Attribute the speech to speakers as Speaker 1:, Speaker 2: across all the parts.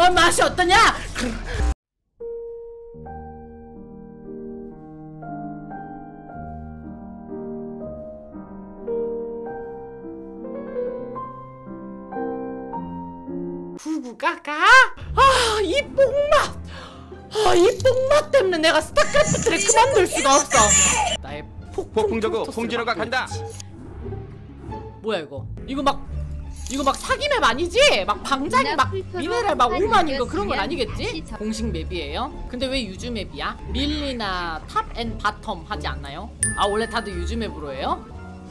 Speaker 1: 맛이 어떠냐? 구구가가? 아, 이 뽕맛! 아, 이 뽕맛 때문에 내가 스타크래프트를 그만둘 수가 없어. 나의
Speaker 2: 폭풍저그 홍진호가 간다.
Speaker 1: 뭐야 이거? 이거 막 사기 맵 아니지? 막 방장이 막 미네랄 막 5만인 거 그런 건 아니겠지? 공식 맵이에요? 근데 왜 유즈 맵이야? 밀리나 탑 앤 바텀 하지 않나요? 아, 원래 다들 유즈 맵으로 해요?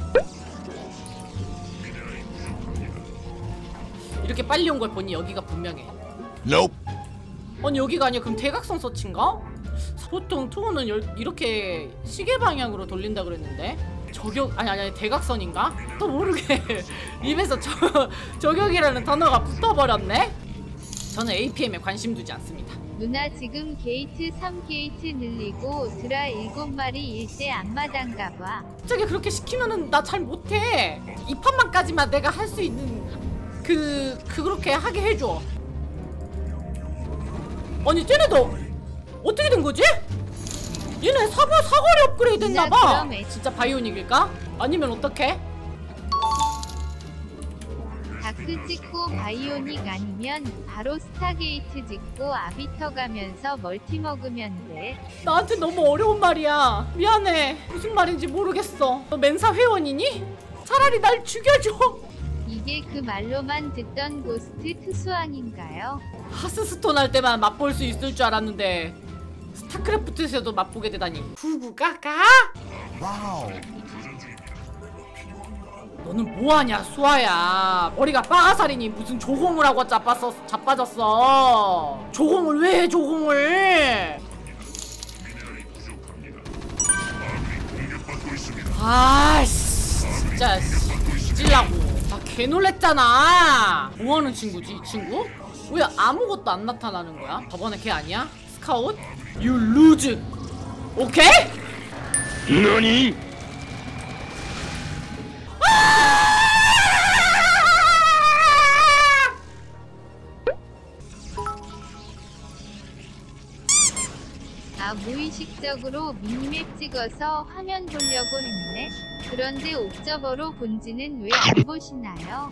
Speaker 1: 이렇게 빨리 온 걸 보니 여기가 분명해.
Speaker 3: Nope.
Speaker 1: 아니 여기가 아니야. 그럼 대각선 서치인가? 보통 투어는 이렇게 시계 방향으로 돌린다 그랬는데 아니 대각선인가? 또 모르게 입에서 저격이라는 단어가 붙어버렸네? 저는 APM에 관심 두지 않습니다.
Speaker 4: 누나 지금 게이트 3게이트 늘리고 드라 7마리 일대 앞마당 가봐.
Speaker 1: 갑자기 그렇게 시키면은 나 잘 못해. 이 판만까지만 내가 할 수 있는 그렇게 하게 해줘. 아니 쟤네도 어떻게 된 거지? 얘네 사거리 업그레이드 했나봐. 진짜 바이오닉일까? 아니면 어떡해?
Speaker 4: 다크 찍고 바이오닉 아니면 바로 스타게이트 찍고 아비터 가면서 멀티 먹으면 돼.
Speaker 1: 나한테 너무 어려운 말이야. 미안해. 무슨 말인지 모르겠어. 너 멘사 회원이니? 차라리 날 죽여줘.
Speaker 4: 이게 그 말로만 듣던 고스트 특수왕인가요?
Speaker 1: 하스스톤 할 때만 맛볼 수 있을 줄 알았는데 스타크래프트에서도 맛보게 되다니. 구구가가?
Speaker 3: 와우.
Speaker 1: 너는 뭐하냐 수아야. 머리가 빠가살이니 무슨 조공을 하고 자빠졌어. 조공을 왜 해 조공을. 아씨 진짜 찔라고. 나 개놀랬잖아. 뭐하는 친구지 이 친구? 왜 아무것도 안 나타나는 거야? 저번에 걔 아니야? 스카웃? You lose. 오케이?
Speaker 2: 너니?
Speaker 4: 아, 무의식적으로 미니맵 찍어서 화면 보려고 했네. 그런데 옵저버로 본지는 왜 안 보시나요?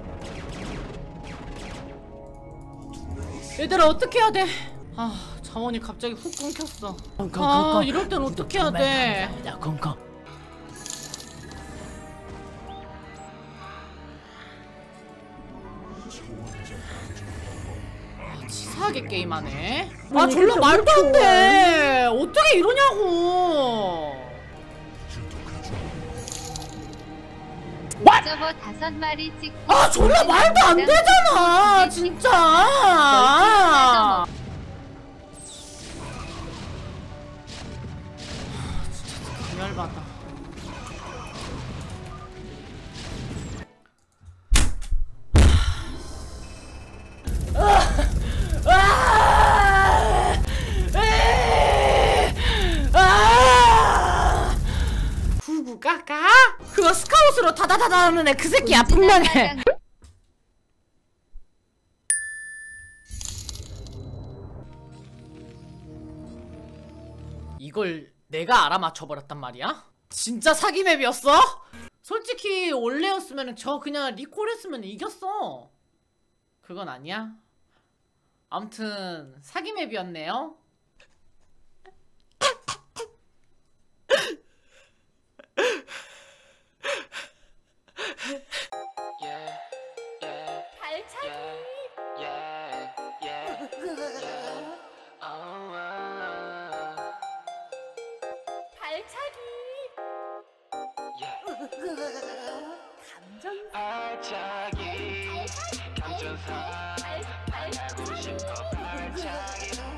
Speaker 1: 얘들아 어떻게 해야 돼? 아, 자원이 갑자기 훅 끊겼어. 아, 이럴 땐 어떻게 해야 돼? 치사하게 게임하네. 아, 졸라 말도 안 돼. 어떻게 이러냐고.
Speaker 4: 옵저버 5마리 찍고
Speaker 1: 아, 졸라 말도 안 되잖아 진짜. 진짜 열받아. 구구가가? 그거 스카웃으로 다다다다 하는 애 그 새끼야 분명해. 이걸 내가 알아맞혀버렸단 말이야? 진짜 사기 맵이었어? 솔직히 원래였으면 저 그냥 리콜했으면 이겼어. 그건 아니야. 아무튼 사기 맵이었네요. 발차기. 발차기. 감정사. 감정사.